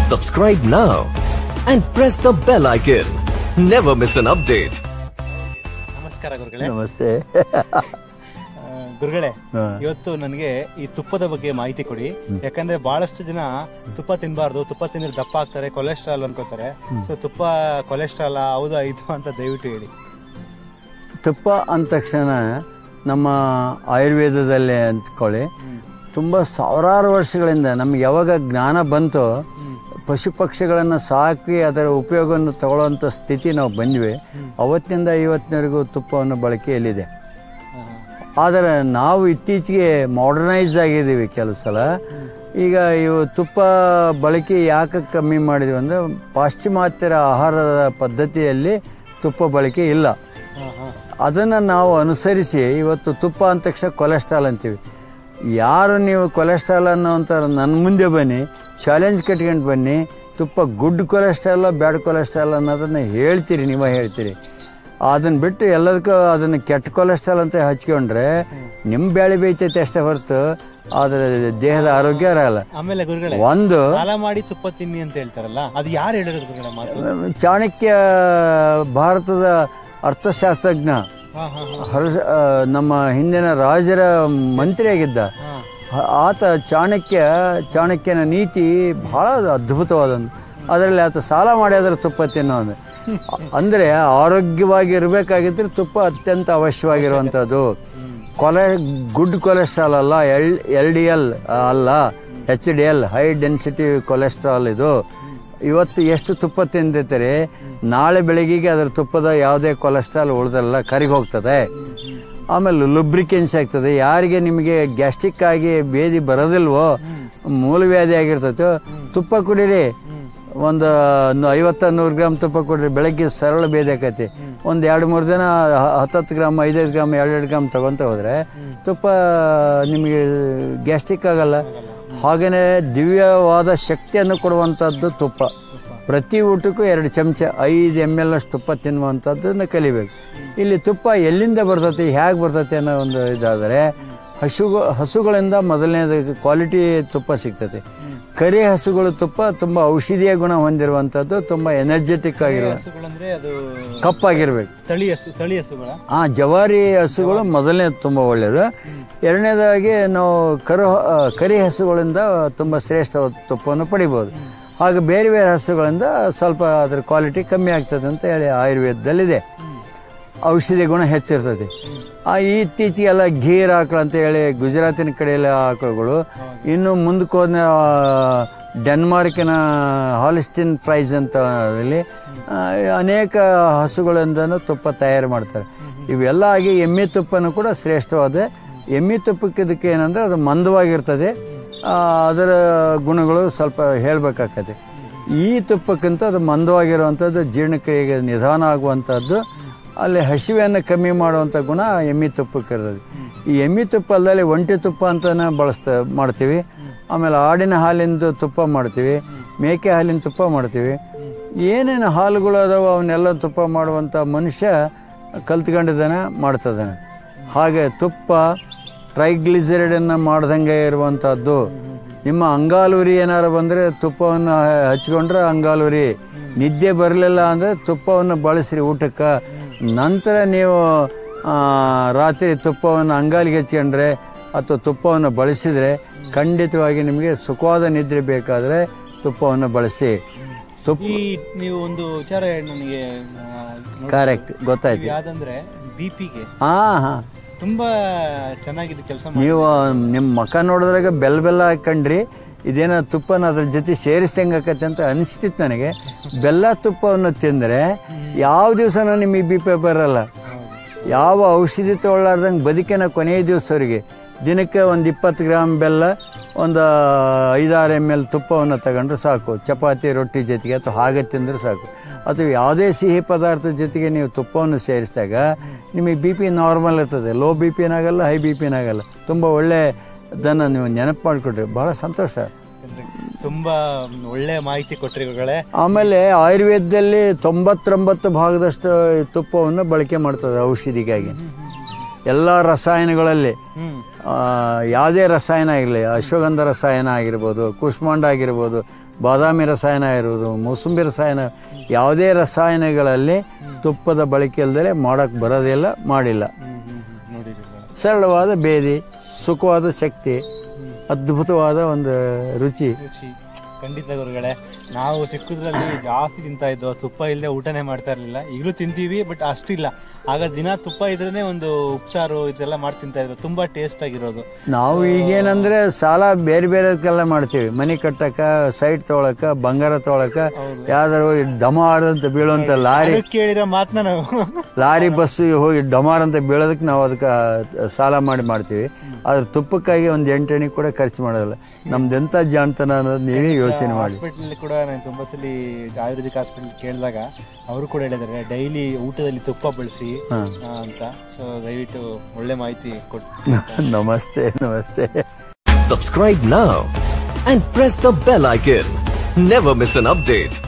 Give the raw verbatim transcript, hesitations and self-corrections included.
Subscribe now and press the bell icon. Never miss an update. ನಮಸ್ಕಾರ ಗುರುಗಳೇ. ನಮಸ್ತೆ ಗುರುಗಳೇ, ಇವತ್ತು ನನಗೆ ಈ ತುಪ್ಪದ ಬಗ್ಗೆ ಮಾಹಿತಿ ಕೊಡಿ. ಯಾಕಂದ್ರೆ ಬಹಳಷ್ಟು ಜನ ತುಪ್ಪ ತಿನ್ನಬಾರ್ದು, ತುಪ್ಪ ತಿಂದ್ರೆ ದಪ್ಪ ಆಗ್ತಾರೆ, ಕೊಲೆಸ್ಟ್ರಾಲ್ ಅನ್ಕೋತಾರೆ. ಸೊ ತುಪ್ಪ ಕೊಲೆಸ್ಟ್ರಾಲ್ ಹೌದಾ ಇದು ಅಂತ ದಯವಿಟ್ಟು ಹೇಳಿ. ತುಪ್ಪ ಅಂದ ತಕ್ಷಣ ನಮ್ಮ ಆಯುರ್ವೇದದಲ್ಲೇ ಅಂದ್ಕೊಳ್ಳಿ, ತುಂಬ ಸಾವಿರಾರು ವರ್ಷಗಳಿಂದ ನಮ್ಗೆ ಯಾವಾಗ ಜ್ಞಾನ ಬಂತೋ ಪಶು ಪಕ್ಷಿಗಳನ್ನು ಸಾಕಿ ಅದರ ಉಪಯೋಗವನ್ನು ತಗೊಳ್ಳೋಂಥ ಸ್ಥಿತಿ ನಾವು ಬಂದ್ವಿ. ಅವತ್ತಿನಿಂದ ಇವತ್ತಿನವರೆಗೂ ತುಪ್ಪವನ್ನು ಬಳಕೆಯಲ್ಲಿದೆ. ಆದರೆ ನಾವು ಇತ್ತೀಚೆಗೆ ಮಾಡರ್ನೈಸ್ ಆಗಿದ್ದೀವಿ ಕೆಲವು ಸಲ. ಈಗ ಇವು ತುಪ್ಪ ಬಳಕೆ ಯಾಕೆ ಕಮ್ಮಿ ಮಾಡಿದ್ವಿ ಅಂದರೆ ಪಾಶ್ಚಿಮಾತ್ಯರ ಆಹಾರದ ಪದ್ಧತಿಯಲ್ಲಿ ತುಪ್ಪ ಬಳಕೆ ಇಲ್ಲ. ಅದನ್ನು ನಾವು ಅನುಸರಿಸಿ ಇವತ್ತು ತುಪ್ಪ ಅಂದ ತಕ್ಷಣ ಕೊಲೆಸ್ಟ್ರಾಲ್ ಅಂತೀವಿ. ಯಾರು ನೀವು ಕೊಲೆಸ್ಟ್ರಾಲ್ ಅನ್ನೋ ಅಂತಾರೆ ನನ್ನ ಮುಂದೆ ಬನ್ನಿ, ಚಾಲೆಂಜ್ ಕಟ್ಕೊಂಡು ಬನ್ನಿ, ತುಪ್ಪ ಗುಡ್ ಕೊಲೆಸ್ಟ್ರಾಲ್ ಬ್ಯಾಡ್ ಕೊಲೆಸ್ಟ್ರಾಲ್ ಅನ್ನೋದನ್ನು ಹೇಳ್ತೀರಿ, ನೀವೇ ಹೇಳ್ತೀರಿ. ಅದನ್ನು ಬಿಟ್ಟು ಎಲ್ಲದಕ್ಕೂ ಅದನ್ನು ಕೆಟ್ಟ ಕೊಲೆಸ್ಟ್ರಾಲ್ ಅಂತ ಹಚ್ಕೊಂಡ್ರೆ ನಿಮ್ಮ ಬ್ಯಾಳಿ ಬೇಯ್ತೈತೆ ಅಷ್ಟೇ ಹೊರತು ಆದರೆ ದೇಹದ ಆರೋಗ್ಯ ಇರಲ್ಲ. ಆಮೇಲೆ ಗುರುಗಳೇ, ಒಂದು ಸಾಲ ಮಾಡಿ ತುಪ್ಪ ತಿನ್ನಿ ಅಂತ ಹೇಳ್ತಾರಲ್ಲ, ಅದು ಯಾರು ಹೇಳಿರೋದು ಗುರುಗಳೇ ಮಾತು? ಚಾಣಕ್ಯ ಭಾರತದ ಅರ್ಥಶಾಸ್ತ್ರಜ್ಞ, ಹರ್ಷ ನಮ್ಮ ಹಿಂದಿನ ರಾಜರ ಮಂತ್ರಿಯಾಗಿದ್ದ ಆತ. ಚಾಣಕ್ಯ ಚಾಣಕ್ಯನ ನೀತಿ ಭಾಳ ಅದ್ಭುತವಾದಂದು. ಅದರಲ್ಲಿ ಆತ ಸಾಲ ಮಾಡಿ ಅದರ ತುಪ್ಪ ತಿನ್ನೋದು. ಅಂದರೆ ಆರೋಗ್ಯವಾಗಿ ಇರಬೇಕಾಗಿದ್ದರೆ ತುಪ್ಪ ಅತ್ಯಂತ ಅವಶ್ಯವಾಗಿರುವಂಥದ್ದು. ಕೊಲೆ ಗುಡ್ ಕೊಲೆಸ್ಟ್ರಾಲ್ ಅಲ್ಲ, ಎಲ್ ಎಲ್ ಡಿ ಎಲ್ ಅಲ್ಲ, H D L high density cholesterol. ಇದು ಇವತ್ತು ಎಷ್ಟು ತುಪ್ಪ ತಿಂದಿರ್ತಾರೆ, ನಾಳೆ ಬೆಳಗ್ಗೆಗೆ ಅದರ ತುಪ್ಪದ ಯಾವುದೇ ಕೊಲೆಸ್ಟ್ರಾಲ್ ಉಳಿದಲ್ಲ ಕರಿಗೆ ಹೋಗ್ತದೆ. ಆಮೇಲೆ ಲುಬ್ರಿಕೆನ್ಸ್ ಆಗ್ತದೆ. ಯಾರಿಗೆ ನಿಮಗೆ ಗ್ಯಾಸ್ಟ್ರಿಕ್ ಆಗಿ ಬೇದಿ ಬರೋದಿಲ್ವೋ, ಮೂಲವ್ಯಾಧಿ ಆಗಿರ್ತೈತೋ, ತುಪ್ಪ ಕುಡೀರಿ. ಒಂದು ಐವತ್ತ ನೂರು ಗ್ರಾಮ್ ತುಪ್ಪ ಕೊಡ್ರಿ, ಬೆಳಗ್ಗೆ ಸರಳ ಬೇದಿ ಆಕೈತಿ. ಒಂದು ಎರಡು ಮೂರು ದಿನ ಹತ್ತತ್ತು ಗ್ರಾಮ್ ಐದೈದು ಗ್ರಾಮ್ ಎರಡೆರಡು ಗ್ರಾಮ್ ತೊಗೊತ ಹೋದರೆ ತುಪ್ಪ ನಿಮಗೆ ಗ್ಯಾಸ್ಟ್ರಿಕ್ ಆಗಲ್ಲ. ಹಾಗೆಯೇ ದಿವ್ಯವಾದ ಶಕ್ತಿಯನ್ನು ಕೊಡುವಂಥದ್ದು ತುಪ್ಪ. ಪ್ರತಿ ಊಟಕ್ಕೂ ಎರಡು ಚಮಚ ಐದು ಎಮ್ ಎಲ್ ಅಷ್ಟು ತುಪ್ಪ ತಿನ್ನುವಂಥದ್ದನ್ನು ಕಲಿಬೇಕು. ಇಲ್ಲಿ ತುಪ್ಪ ಎಲ್ಲಿಂದ ಬರ್ತೈತಿ, ಹೇಗೆ ಬರ್ತೈತಿ ಅನ್ನೋ ಒಂದು ಇದಾದರೆ ಹಸು ಹಸುಗಳಿಂದ ಮೊದಲನೇದು ಕ್ವಾಲಿಟಿ ತುಪ್ಪ ಸಿಗ್ತೈತಿ. ಕರಿ ಹಸುಗಳು ತುಪ್ಪ ತುಂಬ ಔಷಧೀಯ ಗುಣ ಹೊಂದಿರುವಂಥದ್ದು, ತುಂಬ ಎನರ್ಜೆಟಿಕ್ ಆಗಿರುವ, ಕಪ್ಪಾಗಿರ್ಬೇಕು. ತಳಿ ಹಸು ತಳಿ ಹಸುಗಳ ಹಾಂ, ಜವಾರಿ ಹಸುಗಳು ಮೊದಲನೇದು ತುಂಬ ಒಳ್ಳೆಯದು. ಎರಡನೇದಾಗಿ ನಾವು ಕರು ಕರಿ ಹಸುಗಳಿಂದ ತುಂಬ ಶ್ರೇಷ್ಠವಾದ ತುಪ್ಪವನ್ನು ಪಡಿಬೋದು. ಹಾಗೆ ಬೇರೆ ಬೇರೆ ಹಸುಗಳಿಂದ ಸ್ವಲ್ಪ ಅದರ ಕ್ವಾಲಿಟಿ ಕಮ್ಮಿ ಆಗ್ತದೆ ಅಂತ ಹೇಳಿ ಆಯುರ್ವೇದದಲ್ಲಿದೆ. ಔಷಧಿ ಗುಣ ಹೆಚ್ಚಿರ್ತದೆ. ಆ ಇತ್ತೀಚೆಗೆಲ್ಲ ಗೀರ್ ಆಕಳು ಅಂತ ಹೇಳಿ ಗುಜರಾತಿನ ಕಡೆಯಲ್ಲ ಆಕಳುಗಳು, ಇನ್ನು ಮುಂದಕ್ಕೆ ಹೋದ ಡೆನ್ಮಾರ್ಕಿನ ಹಾಲಿಸ್ಟಿನ್ ಫ್ರೈಸ್ ಅಂತ ಅಲ್ಲಿ ಅನೇಕ ಹಸುಗಳಿಂದನೂ ತುಪ್ಪ ತಯಾರು ಮಾಡ್ತಾರೆ. ಇವೆಲ್ಲ ಆಗಿ ಎಮ್ಮೆ ತುಪ್ಪನೂ ಕೂಡ ಶ್ರೇಷ್ಠವಾದ. ಎಮ್ಮೆ ತುಪ್ಪಕ್ಕೆ ಇದಕ್ಕೆ ಏನಂದರೆ ಅದು ಮಂದವಾಗಿರ್ತದೆ, ಅದರ ಗುಣಗಳು ಸ್ವಲ್ಪ ಹೇಳಬೇಕಾಗ್ತದೆ. ಈ ತುಪ್ಪಕ್ಕಿಂತ ಅದು ಮಂದವಾಗಿರುವಂಥದ್ದು, ಜೀರ್ಣಕ್ರಿಯೆಗೆ ನಿಧಾನ ಆಗುವಂಥದ್ದು, ಅಲ್ಲಿ ಹಸಿವೆಯನ್ನು ಕಮ್ಮಿ ಮಾಡುವಂಥ ಗುಣ ಎಮ್ಮೆ ತುಪ್ಪಕ್ಕೆ ಇರ್ತದೆ. ಈ ಎಮ್ಮೆ ತುಪ್ಪ ಅಲ್ಲದೆ ಒಂಟಿ ತುಪ್ಪ ಅಂತಲೇ ಬಳಸ್ತಾ ಮಾಡ್ತೀವಿ. ಆಮೇಲೆ ಆಡಿನ ಹಾಲಿಂದು ತುಪ್ಪ ಮಾಡ್ತೀವಿ, ಮೇಕೆ ಹಾಲಿನ ತುಪ್ಪ ಮಾಡ್ತೀವಿ. ಏನೇನು ಹಾಲುಗಳು ಅದಾವೆ ಅವನ್ನೆಲ್ಲ ತುಪ್ಪ ಮಾಡುವಂಥ ಮನುಷ್ಯ ಕಲ್ತ್ಕೊಂಡಿದ್ದಾನೆ, ಮಾಡ್ತಿದ್ದಾನೆ. ಹಾಗೆ ತುಪ್ಪ ಟ್ರೈಗ್ಲಿಸರೈಡನ್ನು ಮಾಡ್ದಂಗೆ ಇರುವಂಥದ್ದು. ನಿಮ್ಮ ಅಂಗಾಲುರಿ ಏನಾರು ಬಂದರೆ ತುಪ್ಪವನ್ನು ಹಚ್ಕೊಂಡ್ರೆ ಅಂಗಾಲುರಿ, ನಿದ್ದೆ ಬರಲಿಲ್ಲ ಅಂದರೆ ತುಪ್ಪವನ್ನು ಬಳಸಿರಿ ಊಟಕ್ಕೆ. ನಂತರ ನೀವು ರಾತ್ರಿ ತುಪ್ಪವನ್ನು ಅಂಗಾಲಿಗೆ ಹಚ್ಕೊಂಡ್ರೆ ಅಥವಾ ತುಪ್ಪವನ್ನು ಬಳಸಿದರೆ ಖಂಡಿತವಾಗಿ ನಿಮಗೆ ಸುಖವಾದ ನಿದ್ರೆ ಬೇಕಾದರೆ ತುಪ್ಪವನ್ನು ಬಳಸಿ. ತುಪ್ಪ ನೀವು ಒಂದು ವಿಚಾರ ನನಗೆ ಕರೆಕ್ಟ್ ಗೊತ್ತಾಯ್ತು. ಯಾವ್ದಂದ್ರೆ ಬಿ ಪಿಗೆ ಹಾಂ ಹಾಂ ತುಂಬ ಚೆನ್ನಾಗಿದೆ ಕೆಲಸ. ನೀವು ನಿಮ್ಮ ಮಕ್ಕ ನೋಡಿದ್ರಾಗ ಬೆಲ್ಲ ಬೆಲ್ಲ ಹಾಕೊಂಡ್ರಿ, ಇದೇನೋ ತುಪ್ಪನ ಅದ್ರ ಜೊತೆ ಸೇರಿಸ್ದಂಗೆ ಆಕತ್ತೆ ಅಂತ ಅನಿಸ್ತಿತ್ತು ನನಗೆ. ಬೆಲ್ಲ ತುಪ್ಪವನ್ನು ತಿಂದರೆ ಯಾವ ದಿವಸನೂ ನಿಮಗೆ ಬಿ ಪಿ ಬರಲ್ಲ. ಯಾವ ಔಷಧಿ ತೊಗೊಳ್ಳಾರ್ದಂಗೆ ಬದುಕಿನ ಕೊನೆಯ ದಿವಸವರೆಗೆ ದಿನಕ್ಕೆ ಒಂದು ಇಪ್ಪತ್ತು ಗ್ರಾಮ್ ಬೆಲ್ಲ, ಒಂದು ಐದಾರು ಎಮ್ ಎಲ್ ತುಪ್ಪವನ್ನು ತಗೊಂಡ್ರೆ ಸಾಕು. ಚಪಾತಿ ರೊಟ್ಟಿ ಜೊತೆಗೆ ಅಥವಾ ಹಾಗೆ ತಿಂದರೆ ಸಾಕು. ಅಥವಾ ಯಾವುದೇ ಸಿಹಿ ಪದಾರ್ಥದ ಜೊತೆಗೆ ನೀವು ತುಪ್ಪವನ್ನು ಸೇರಿಸಿದಾಗ ನಿಮಗೆ ಬಿ ಪಿ ನಾರ್ಮಲ್ ಇರ್ತದೆ. ಲೋ ಬಿ ಪಿನಾಗಲ್ಲ, ಹೈ ಬಿ ಪಿನಾಗಲ್ಲ. ತುಂಬ ಒಳ್ಳೆಯದನ್ನು ನೀವು ನೆನಪು ಮಾಡಿಕೊಡ್ರಿ, ಭಾಳ ಸಂತೋಷ. ತುಂಬ ಒಳ್ಳೆ ಮಾಹಿತಿ ಕೊಟ್ಟರಿ ಗುರುಗಳೇ. ಆಮೇಲೆ ಆಯುರ್ವೇದದಲ್ಲಿ ತೊಂಬತ್ತೊಂಬತ್ತು ಭಾಗದಷ್ಟು ತುಪ್ಪವನ್ನು ಬಳಕೆ ಮಾಡ್ತದೆ ಔಷಧಿಗಾಗಿ. ಎಲ್ಲ ರಸಾಯನಗಳಲ್ಲಿ ಯಾವುದೇ ರಸಾಯನ ಆಗಿರಲಿ, ಅಶ್ವಗಂಧ ರಸಾಯನ ಆಗಿರ್ಬೋದು, ಕುಷ್ಮಾಂಡ ಆಗಿರ್ಬೋದು, ಬಾದಾಮಿ ರಸಾಯನ ಇರುವುದು, ಮೂಸಂಬಿ ರಸಾಯನ, ಯಾವುದೇ ರಸಾಯನಗಳಲ್ಲಿ ತುಪ್ಪದ ಬಳಕೆ ಇಲ್ಲದೆ ಮಾಡೋಕ್ಕೆ ಬರೋದಿಲ್ಲ, ಮಾಡಿಲ್ಲ. ಸರಳವಾದ ಬೇದಿ, ಸುಖವಾದ ಶಕ್ತಿ, ಅದ್ಭುತವಾದ ಒಂದು ರುಚಿ. ಖಂಡಿತ ಗುರುಗಳೇ, ನಾವು ಚಿಕ್ಕದ್ರಲ್ಲಿ ಜಾಸ್ತಿ ತಿಂತಾ ಇದ್ವು, ತುಪ್ಪ ಇಲ್ಲದೆ ಊಟನೇ ಮಾಡ್ತಾ ಇರಲಿಲ್ಲ. ಈಗಲೂ ತಿಂತೀವಿ, ಬಟ್ ಅಷ್ಟಿಲ್ಲ. ಆಗ ದಿನ ತುಪ್ಪ ಇದ್ರೇ ಒಂದು ಉಪ್ಸಾರು ಇದೆಲ್ಲ ಮಾಡಿ ತಿಂತಾ ಇದ್ರು, ತುಂಬಾ ಟೇಸ್ಟ್ ಆಗಿರೋದು. ನಾವು ಈಗೇನಂದ್ರೆ ಸಾಲ ಬೇರೆ ಬೇರೆದಕ್ಕೆಲ್ಲ ಮಾಡ್ತೀವಿ, ಮನೆ ಕಟ್ಟಕ, ಸೈಟ್ ತೊಗೊಳಕ, ಬಂಗಾರ ತೊಗೊಳಕ, ಯಾವ್ದಾರು ಡಮಾರ್ ಅಂತ ಬೀಳುವಂತ ಲಾರಿ ಕೇಳಿರೋ ಮಾತನ್ನ ನಾವು ಲಾರಿ ಬಸ್ ಹೋಗಿ ಡಮಾರ್ ಅಂತ ಬೀಳೋದಕ್ಕೆ ನಾವು ಅದಕ್ಕೆ ಸಾಲ ಮಾಡಿ ಮಾಡ್ತೀವಿ. ಆದ್ರೆ ತುಪ್ಪಕ್ಕಾಗಿ ಒಂದು ಎಂಟಣಿ ಕೂಡ ಖರ್ಚು ಮಾಡೋದಿಲ್ಲ. ನಮ್ದೆಂತ ಜಾಣ್ತನ ಅನ್ನೋದು ನೀವೇ ಯೋಚನೆ ಮಾಡಿ. ಹಾಸ್ಪಿಟಲ್ ಕೂಡ ನಾನು ತುಂಬಾ ಸಲ ಆಯುರ್ವೇದಿಕ್ ಹಾಸ್ಪಿಟಲ್ ಕೇಳಿದಾಗ ಅವರು ಕೂಡ ಹೇಳಿದ್ದಾರೆ ಡೈಲಿ ಊಟದಲ್ಲಿ ತುಪ್ಪ ಬಳಸಿ ಅಂತ. ಸೊ ದಯವಿಟ್ಟು ಒಳ್ಳೆ ಮಾಹಿತಿ ಕೊಟ್ಟು. ನಮಸ್ತೆ ನಮಸ್ತೆ. Subscribe now and press the bell icon. Never miss an update.